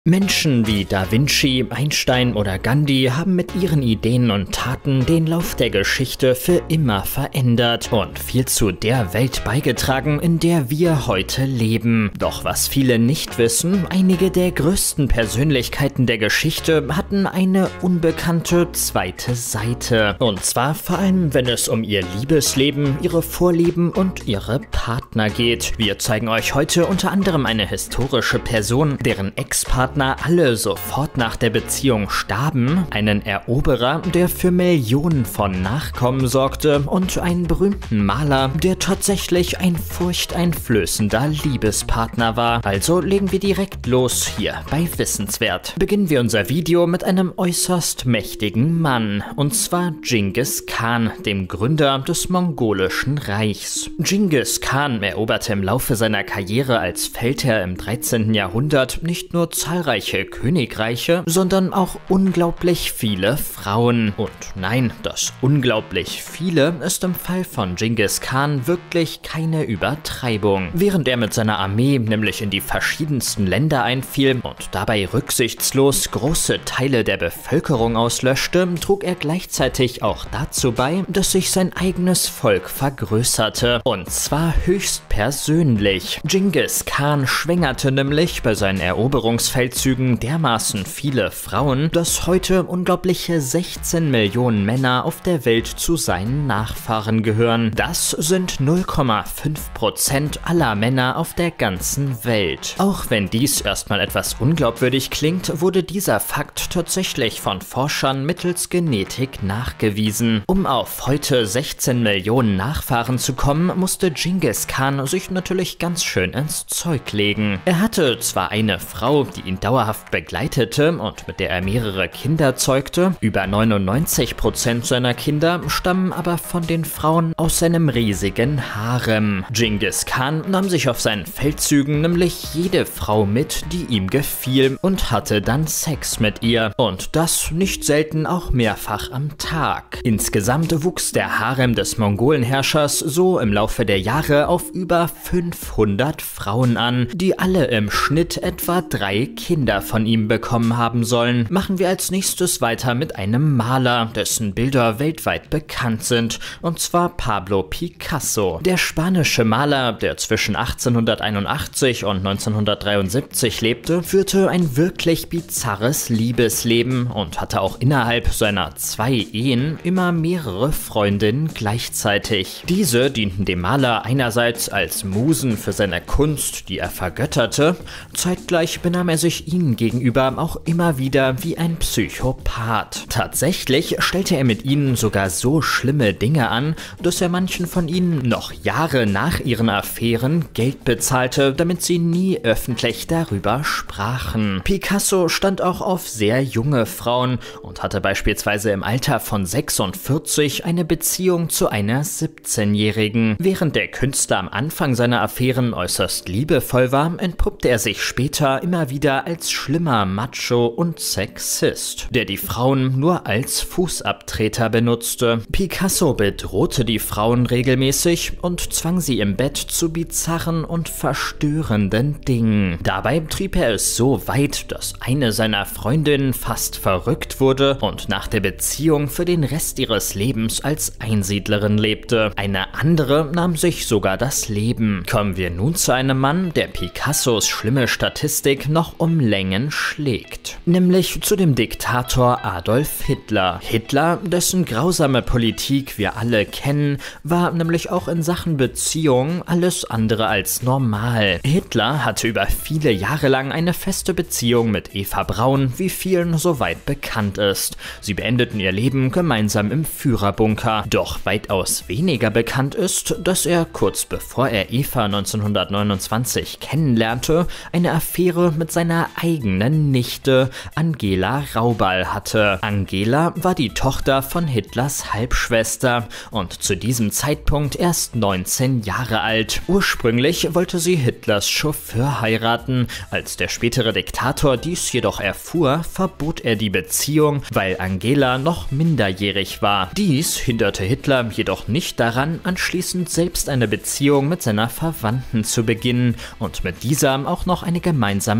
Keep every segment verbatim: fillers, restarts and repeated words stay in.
Menschen wie Da Vinci, Einstein oder Gandhi haben mit ihren Ideen und Taten den Lauf der Geschichte für immer verändert und viel zu der Welt beigetragen, in der wir heute leben. Doch was viele nicht wissen, einige der größten Persönlichkeiten der Geschichte hatten eine unbekannte zweite Seite. Und zwar vor allem, wenn es um ihr Liebesleben, ihre Vorlieben und ihre Partner geht. Wir zeigen euch heute unter anderem eine historische Person, deren Ex-Partner alle sofort nach der Beziehung starben, einen Eroberer, der für Millionen von Nachkommen sorgte und einen berühmten Maler, der tatsächlich ein furchteinflößender Liebespartner war. Also legen wir direkt los hier bei Wissenswert. Beginnen wir unser Video mit einem äußerst mächtigen Mann, und zwar Dschingis Khan, dem Gründer des mongolischen Reichs. Dschingis Khan eroberte im Laufe seiner Karriere als Feldherr im dreizehnten Jahrhundert nicht nur zahlreiche Königreiche, sondern auch unglaublich viele Frauen. Und nein, das unglaublich viele ist im Fall von Dschingis Khan wirklich keine Übertreibung. Während er mit seiner Armee nämlich in die verschiedensten Länder einfiel und dabei rücksichtslos große Teile der Bevölkerung auslöschte, trug er gleichzeitig auch dazu bei, dass sich sein eigenes Volk vergrößerte. Und zwar höchst persönlich. Dschingis Khan schwängerte nämlich bei seinen Eroberungsfeldzügen dermaßen viele Frauen, dass heute unglaubliche sechzehn Millionen Männer auf der Welt zu seinen Nachfahren gehören. Das sind null Komma fünf Prozent aller Männer auf der ganzen Welt. Auch wenn dies erstmal etwas unglaubwürdig klingt, wurde dieser Fakt tatsächlich von Forschern mittels Genetik nachgewiesen. Um auf heute sechzehn Millionen Nachfahren zu kommen, musste Dschingis Khan sich natürlich ganz schön ins Zeug legen. Er hatte zwar eine Frau, die ihn dauerhaft begleitete und mit der er mehrere Kinder zeugte. Über neunundneunzig Prozent seiner Kinder stammen aber von den Frauen aus seinem riesigen Harem. Dschingis Khan nahm sich auf seinen Feldzügen nämlich jede Frau mit, die ihm gefiel, und hatte dann Sex mit ihr. Und das nicht selten auch mehrfach am Tag. Insgesamt wuchs der Harem des Mongolenherrschers so im Laufe der Jahre auf über fünfhundert Frauen an, die alle im Schnitt etwa drei Kinder von ihm bekommen haben sollen. Machen wir als nächstes weiter mit einem Maler, dessen Bilder weltweit bekannt sind, und zwar Pablo Picasso. Der spanische Maler, der zwischen achtzehnhunderteinundachtzig und neunzehnhundertdreiundsiebzig lebte, führte ein wirklich bizarres Liebesleben und hatte auch innerhalb seiner zwei Ehen immer mehrere Freundinnen gleichzeitig. Diese dienten dem Maler einerseits als Musen für seine Kunst, die er vergötterte, zeitgleich benahm er sich ihnen gegenüber auch immer wieder wie ein Psychopath. Tatsächlich stellte er mit ihnen sogar so schlimme Dinge an, dass er manchen von ihnen noch Jahre nach ihren Affären Geld bezahlte, damit sie nie öffentlich darüber sprachen. Picasso stand auch auf sehr junge Frauen und hatte beispielsweise im Alter von sechsundvierzig eine Beziehung zu einer siebzehnjährigen. Während der Künstler am Anfang seiner Affären äußerst liebevoll war, entpuppte er sich später immer wieder als schlimmer Macho und Sexist, der die Frauen nur als Fußabtreter benutzte. Picasso bedrohte die Frauen regelmäßig und zwang sie im Bett zu bizarren und verstörenden Dingen. Dabei trieb er es so weit, dass eine seiner Freundinnen fast verrückt wurde und nach der Beziehung für den Rest ihres Lebens als Einsiedlerin lebte. Eine andere nahm sich sogar das Leben. Kommen wir nun zu einem Mann, der Picassos schlimme Statistik noch um Längen schlägt. Nämlich zu dem Diktator Adolf Hitler. Hitler, dessen grausame Politik wir alle kennen, war nämlich auch in Sachen Beziehung alles andere als normal. Hitler hatte über viele Jahre lang eine feste Beziehung mit Eva Braun, wie vielen soweit bekannt ist. Sie beendeten ihr Leben gemeinsam im Führerbunker. Doch weitaus weniger bekannt ist, dass er kurz bevor er Eva neunzehnhundertneunundzwanzig kennenlernte, eine Affäre mit seiner eigenen Nichte Angela Raubal hatte. Angela war die Tochter von Hitlers Halbschwester und zu diesem Zeitpunkt erst neunzehn Jahre alt. Ursprünglich wollte sie Hitlers Chauffeur heiraten. Als der spätere Diktator dies jedoch erfuhr, verbot er die Beziehung, weil Angela noch minderjährig war. Dies hinderte Hitler jedoch nicht daran, anschließend selbst eine Beziehung mit seiner Verwandten zu beginnen und mit dieser auch noch eine gemeinsame Wohnung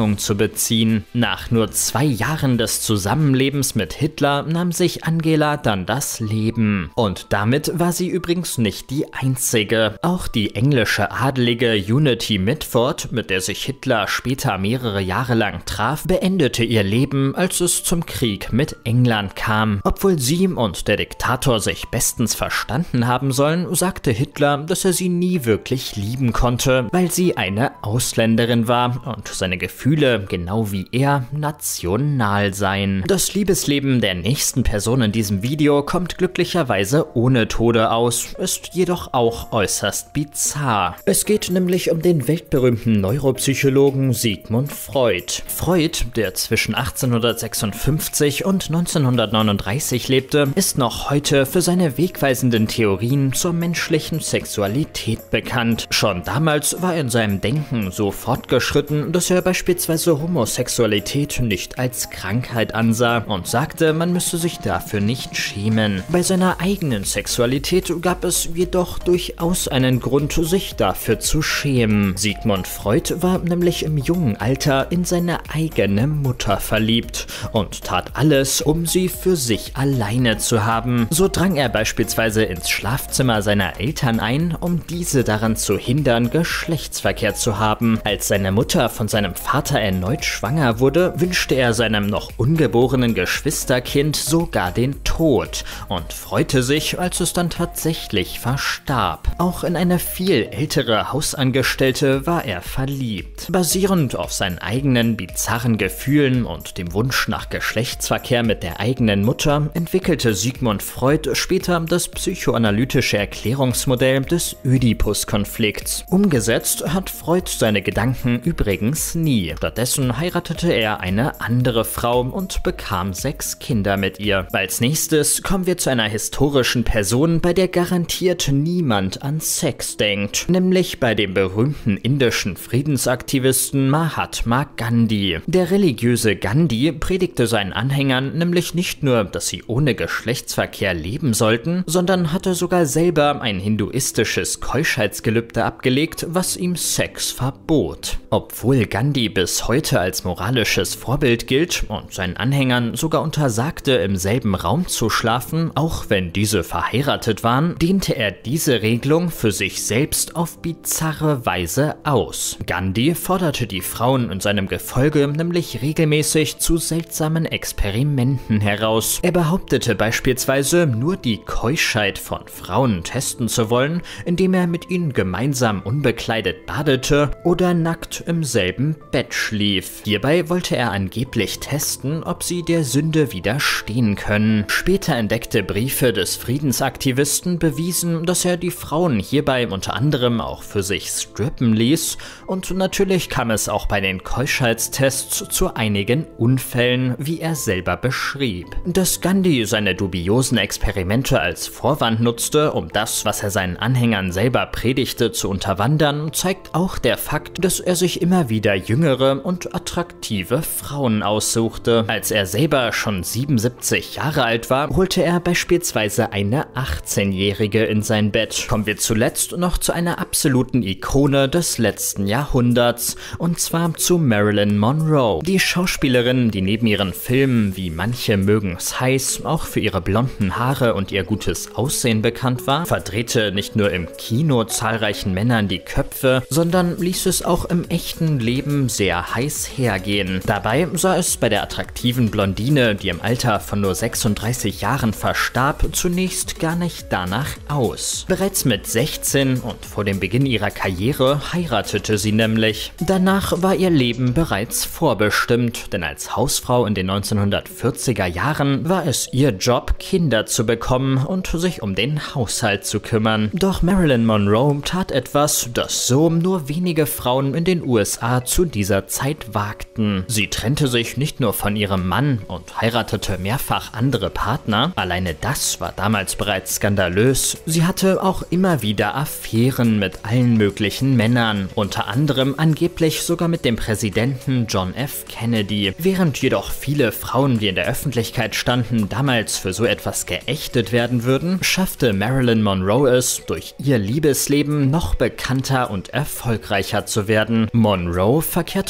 Stellung zu beziehen. Nach nur zwei Jahren des Zusammenlebens mit Hitler nahm sich Angela dann das Leben. Und damit war sie übrigens nicht die einzige. Auch die englische Adelige Unity Mitford, mit der sich Hitler später mehrere Jahre lang traf, beendete ihr Leben, als es zum Krieg mit England kam. Obwohl sie und der Diktator sich bestens verstanden haben sollen, sagte Hitler, dass er sie nie wirklich lieben konnte, weil sie eine Ausländerin war und seine Gefühle, genau wie er, national seien. Das Liebesleben der nächsten Person in diesem Video kommt glücklicherweise ohne Tode aus, ist jedoch auch äußerst bizarr. Es geht nämlich um den weltberühmten Neuropsychologen Sigmund Freud. Freud, der zwischen achtzehnhundertsechsundfünfzig und neunzehnhundertneununddreißig lebte, ist noch heute für seine wegweisenden Theorien zur menschlichen Sexualität bekannt. Schon damals war er in seinem Denken so fortgeschritten, dass er beispielsweise Homosexualität nicht als Krankheit ansah und sagte, man müsse sich dafür nicht schämen. Bei seiner eigenen Sexualität gab es jedoch durchaus einen Grund, sich dafür zu schämen. Sigmund Freud war nämlich im jungen Alter in seine eigene Mutter verliebt und tat alles, um sie für sich alleine zu haben. So drang er beispielsweise ins Schlafzimmer seiner Eltern ein, um diese daran zu hindern, Geschlechtsverkehr zu haben. Als seine Mutter von seinem Vater erneut schwanger wurde, wünschte er seinem noch ungeborenen Geschwisterkind sogar den Tod und freute sich, als es dann tatsächlich verstarb. Auch in eine viel ältere Hausangestellte war er verliebt. Basierend auf seinen eigenen bizarren Gefühlen und dem Wunsch nach Geschlechtsverkehr mit der eigenen Mutter entwickelte Sigmund Freud später das psychoanalytische Erklärungsmodell des Ödipus-Konflikts. Umgesetzt hat Freud seine Gedanken übrigens nie. Stattdessen heiratete er eine andere Frau und bekam sechs Kinder mit ihr. Als nächstes kommen wir zu einer historischen Person, bei der garantiert niemand an Sex denkt, nämlich bei dem berühmten indischen Friedensaktivisten Mahatma Gandhi. Der religiöse Gandhi predigte seinen Anhängern nämlich nicht nur, dass sie ohne Geschlechtsverkehr leben sollten, sondern hatte sogar selber ein hinduistisches Keuschheitsgelübde abgelegt, was ihm Sex verbot. Obwohl Gandhi bis heute als moralisches Vorbild gilt und seinen Anhängern sogar untersagte, im selben Raum zu schlafen, auch wenn diese verheiratet waren, dehnte er diese Regelung für sich selbst auf bizarre Weise aus. Gandhi forderte die Frauen in seinem Gefolge nämlich regelmäßig zu seltsamen Experimenten heraus. Er behauptete beispielsweise, nur die Keuschheit von Frauen testen zu wollen, indem er mit ihnen gemeinsam unbekleidet badete oder nackt im selben Bett schlief. Hierbei wollte er angeblich testen, ob sie der Sünde widerstehen können. Später entdeckte Briefe des Friedensaktivisten bewiesen, dass er die Frauen hierbei unter anderem auch für sich strippen ließ, und natürlich kam es auch bei den Keuschheitstests zu einigen Unfällen, wie er selber beschrieb. Dass Gandhi seine dubiosen Experimente als Vorwand nutzte, um das, was er seinen Anhängern selber predigte, zu unterwandern, zeigt auch der Fakt, dass er sich immer wieder jüngere und attraktive Frauen aussuchte. Als er selber schon siebenundsiebzig Jahre alt war, holte er beispielsweise eine achtzehnjährige in sein Bett. Kommen wir zuletzt noch zu einer absoluten Ikone des letzten Jahrhunderts, und zwar zu Marilyn Monroe. Die Schauspielerin, die neben ihren Filmen wie Manche mögen's heiß auch für ihre blonden Haare und ihr gutes Aussehen bekannt war, verdrehte nicht nur im Kino zahlreichen Männern die Köpfe, sondern ließ es auch im echten Leben sehr heiß hergehen. Dabei sah es bei der attraktiven Blondine, die im Alter von nur sechsunddreißig Jahren verstarb, zunächst gar nicht danach aus. Bereits mit sechzehn und vor dem Beginn ihrer Karriere heiratete sie nämlich. Danach war ihr Leben bereits vorbestimmt, denn als Hausfrau in den neunzehnhundertvierziger Jahren war es ihr Job, Kinder zu bekommen und sich um den Haushalt zu kümmern. Doch Marilyn Monroe tat etwas, das so nur wenige Frauen in den U S A zu dieser Zeit wagten. Sie trennte sich nicht nur von ihrem Mann und heiratete mehrfach andere Partner, alleine das war damals bereits skandalös. Sie hatte auch immer wieder Affären mit allen möglichen Männern, unter anderem angeblich sogar mit dem Präsidenten John F. Kennedy. Während jedoch viele Frauen, die in der Öffentlichkeit standen, damals für so etwas geächtet werden würden, schaffte Marilyn Monroe es, durch ihr Liebesleben noch bekannter und erfolgreicher zu werden. Monroe verkehrte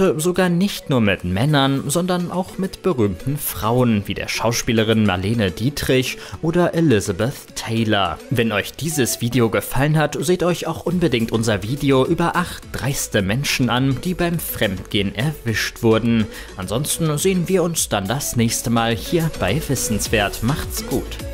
heute sogar nicht nur mit Männern, sondern auch mit berühmten Frauen wie der Schauspielerin Marlene Dietrich oder Elizabeth Taylor. Wenn euch dieses Video gefallen hat, seht euch auch unbedingt unser Video über acht dreiste Menschen an, die beim Fremdgehen erwischt wurden. Ansonsten sehen wir uns dann das nächste Mal hier bei Wissenswert. Macht's gut!